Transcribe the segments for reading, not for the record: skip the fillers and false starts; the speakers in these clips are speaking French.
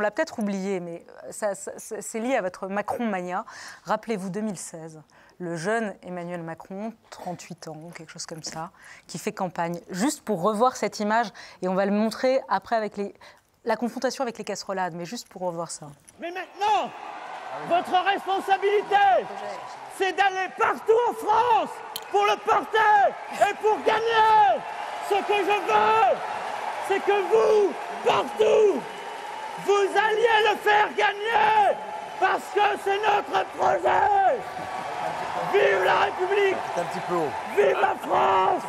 l'a peut-être oublié, mais c'est lié à votre Macron-mania. Rappelez-vous 2016, le jeune Emmanuel Macron, 38 ans, quelque chose comme ça, qui fait campagne, juste pour revoir cette image, et on va le montrer après avec la confrontation avec les casserolades, mais juste pour revoir ça. Mais maintenant, votre responsabilité, c'est d'aller partout en France pour le porter et pour gagner. Ce que je veux, c'est que vous, partout, vous alliez le faire gagner, parce que c'est notre projet. Vive la République! C'est un petit peu haut. Vive la France!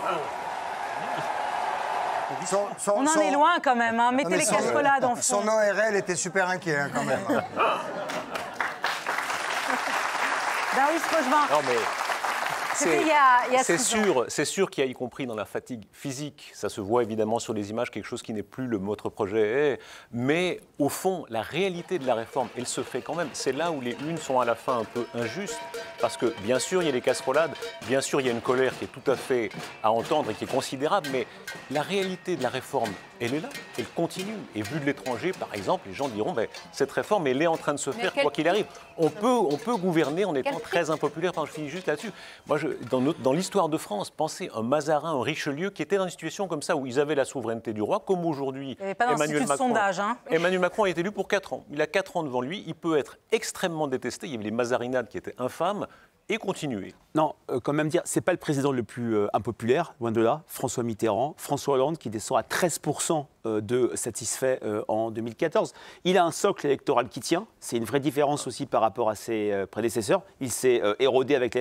On en est loin quand même, hein. Mettez les casserolades en fond. Son ORL était super inquiet hein, quand même. Darius Rochevin. Non mais c'est sûr qu'il y a, y compris dans la fatigue physique, ça se voit évidemment sur les images, quelque chose qui n'est plus notre projet est, mais au fond, la réalité de la réforme, elle se fait quand même. C'est là où les unes sont à la fin un peu injustes, parce que bien sûr il y a des casserolades, bien sûr il y a une colère qui est tout à fait à entendre et qui est considérable, mais la réalité de la réforme, elle est là, elle continue. Et vu de l'étranger, par exemple, les gens diront, ben, cette réforme, elle est en train de se faire quoi qu'il arrive. On peut gouverner en étant très impopulaire. Enfin, je finis juste là-dessus. Moi, dans l'histoire de France, pensez un Mazarin, un Richelieu qui était dans une situation comme ça où ils avaient la souveraineté du roi, comme aujourd'hui. Emmanuel Macron. Sondage, hein. Emmanuel Macron est élu pour 4 ans. Il a 4 ans devant lui. Il peut être extrêmement détesté. Il y avait les mazarinades qui étaient infâmes. Et continuer. Non, quand même dire, c'est pas le président le plus impopulaire, loin de là. François Mitterrand, François Hollande, qui descend à 13% de satisfaits en 2014. Il a un socle électoral qui tient. C'est une vraie différence aussi par rapport à ses prédécesseurs. Il s'est érodé avec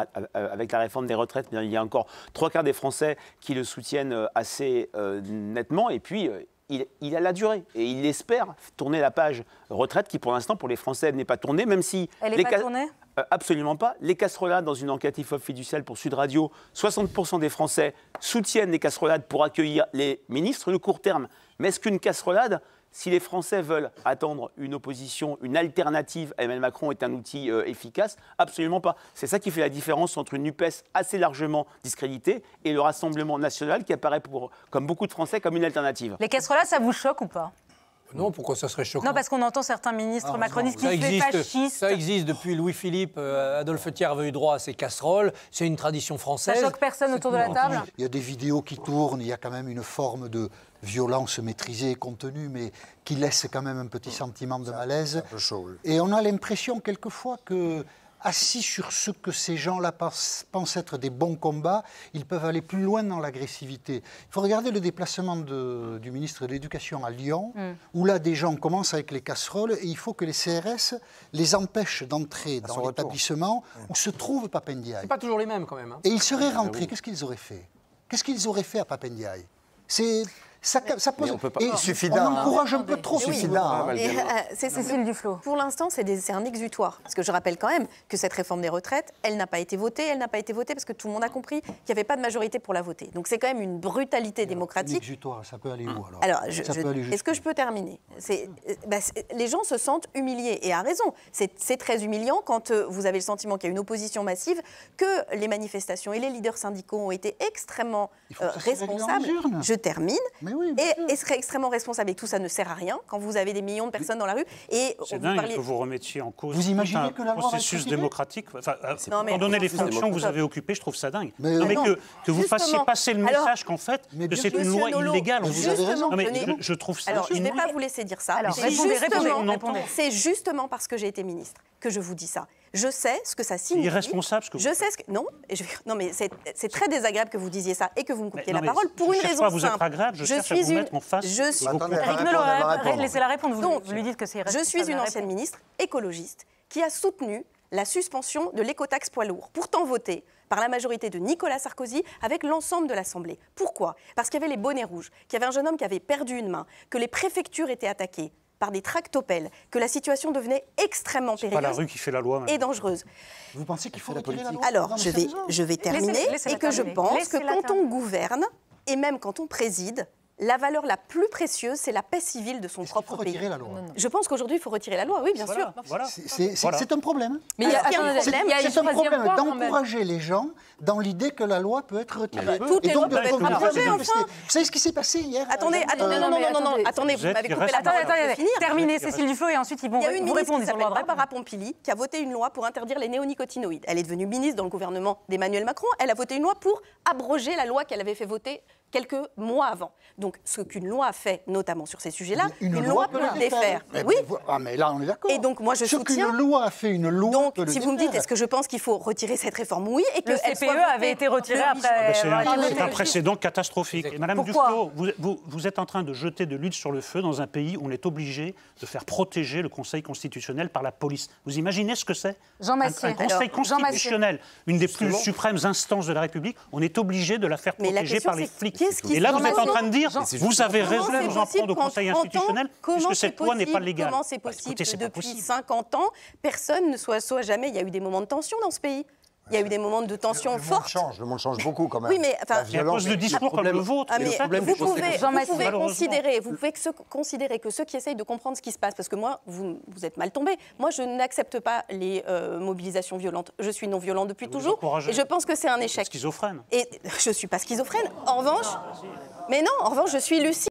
la réforme des retraites. Il y a encore 3/4 des Français qui le soutiennent assez nettement. Et puis, il a la durée et il espère tourner la page retraite qui, pour l'instant, pour les Français, n'est pas tournée, même si... Elle n'est pas tournée ? Absolument pas. Les casserolades, dans une enquête IFOP fiduciale pour Sud Radio, 60% des Français soutiennent les casserolades pour accueillir les ministres le court terme. Mais est-ce qu'une casserolade, si les Français veulent attendre une opposition, une alternative à Emmanuel Macron, est un outil efficace? Absolument pas. C'est ça qui fait la différence entre une NUPES assez largement discréditée et le Rassemblement national qui apparaît, comme beaucoup de Français, comme une alternative. Les casserolades, ça vous choque ou pas ? Non, pourquoi ça serait choquant? Non, parce qu'on entend certains ministres macronistes qui disent fascistes. Ça existe depuis Louis-Philippe, Adolphe Thiers avait eu droit à ces casseroles. C'est une tradition française. Ça choque personne autour de la table? Il y a des vidéos qui tournent, il y a quand même une forme de violence maîtrisée et contenue, mais qui laisse quand même un petit sentiment de malaise. Un peu chaud, oui. Et on a l'impression quelquefois que, assis sur ce que ces gens-là pensent être des bons combats, ils peuvent aller plus loin dans l'agressivité. Il faut regarder le déplacement du ministre de l'Éducation à Lyon, où là, des gens commencent avec les casseroles et il faut que les CRS les empêchent d'entrer dans l'établissement où se trouve Pap Ndiaye. C'est pas toujours les mêmes, quand même. Hein. Et ils seraient rentrés, qu'est-ce qu'ils auraient fait? Qu'est-ce qu'ils auraient fait à Pap Ndiaye? Ça pose... Il suffit d'un. On encourage un peu trop. C'est Cécile Duflot. Pour l'instant, c'est un exutoire. Parce que je rappelle quand même que cette réforme des retraites, elle n'a pas été votée. Elle n'a pas été votée parce que tout le monde a compris qu'il n'y avait pas de majorité pour la voter. Donc c'est quand même une brutalité démocratique. Un exutoire, ça peut aller où alors? Est-ce que je peux terminer? Les gens se sentent humiliés et à raison. C'est très humiliant quand vous avez le sentiment qu'il y a une opposition massive, que les manifestations et les leaders syndicaux ont été extrêmement responsables. Je termine. Et serait extrêmement responsable. Et tout ça ne sert à rien quand vous avez des millions de personnes dans la rue. C'est dingue que vous remettiez en cause vous imaginez que un processus démocratique. Étant donné les fonctions que vous avez occupées, je trouve ça dingue. Que vous fassiez passer le message qu'en fait, que c'est une loi illégale. Je trouve ça. Alors, je ne vais pas vous laisser dire ça. C'est justement parce que j'ai été ministre que je vous dis ça. Je sais ce que ça signifie. Irresponsable ce que vous dites. Je sais ce que... Non, mais c'est très désagréable que vous disiez ça et que vous me coupiez la parole pour une raison simple. Vous êtes agréable, je cherche à vous mettre en face. Laissez-la répondre. Vous lui dites que c'est irresponsable. Je suis une ancienne ministre écologiste qui a soutenu la suspension de l'écotaxe poids lourd, pourtant votée par la majorité de Nicolas Sarkozy avec l'ensemble de l'Assemblée. Pourquoi? Parce qu'il y avait les bonnets rouges, qu'il y avait un jeune homme qui avait perdu une main, que les préfectures étaient attaquées par des tractopelles, que la situation devenait extrêmement périlleuse. C'est pas la rue qui fait la loi. Et dangereuse. Vous pensez qu'il faut la politique? Alors, je vais terminer et que je pense que quand on gouverne, et même quand on préside, la valeur la plus précieuse, c'est la paix civile de son propre pays. Retirer la loi. Je pense qu'aujourd'hui, il faut retirer la loi, oui, bien sûr. C'est un problème. Mais il y a un problème d'encourager les gens dans l'idée que la loi peut être retirée. Toutes les lois peuvent être abrogées, enfin. Vous savez ce qui s'est passé hier? Attendez, attendez, vous m'avez coupé la parole. Terminez, Cécile Duflot, et ensuite ils vont vous répondre. Il y a une ministre qui s'appelle Barbara Pompili qui a voté une loi pour interdire les néonicotinoïdes. Elle est devenue ministre dans le gouvernement d'Emmanuel Macron. Elle a voté une loi pour abroger la loi qu'elle avait fait voter quelques mois avant. Donc, ce qu'une loi a fait, notamment sur ces sujets-là, une loi peut le défaire. Oui. Mais là, on est d'accord. Et donc, moi, je soutiens. Qu'une loi a fait, une loi donc, peut le si vous me dites, est-ce que je pense qu'il faut retirer cette réforme? Oui. Et que le CPE avait été retiré après. C'est un précédent catastrophique. Et Madame Duflot, vous êtes en train de jeter de l'huile sur le feu dans un pays où on est obligé de faire protéger le Conseil constitutionnel par la police. Vous imaginez ce que c'est? Jean Massier. Un Conseil constitutionnel, une des plus suprêmes instances de la République, on est obligé de la faire protéger par les flics. Et là, vous êtes en train de dire, vous avez raison de vous en prendre au Conseil institutionnel, puisque cette loi n'est pas légale. Comment c'est possible que depuis 50 ans, personne ne soit jamais... Il y a eu des moments de tension dans ce pays. Il y a eu des moments de tension forte. Le monde change beaucoup quand même. Oui, mais à cause de discours comme le vôtre. Vous pouvez considérer que ceux qui essayent de comprendre ce qui se passe, parce que moi, vous êtes mal tombés. Moi, je n'accepte pas les mobilisations violentes. Je suis non violente depuis toujours. Et je pense que c'est un échec. Schizophrène. Et je ne suis pas schizophrène. En revanche, je suis lucide.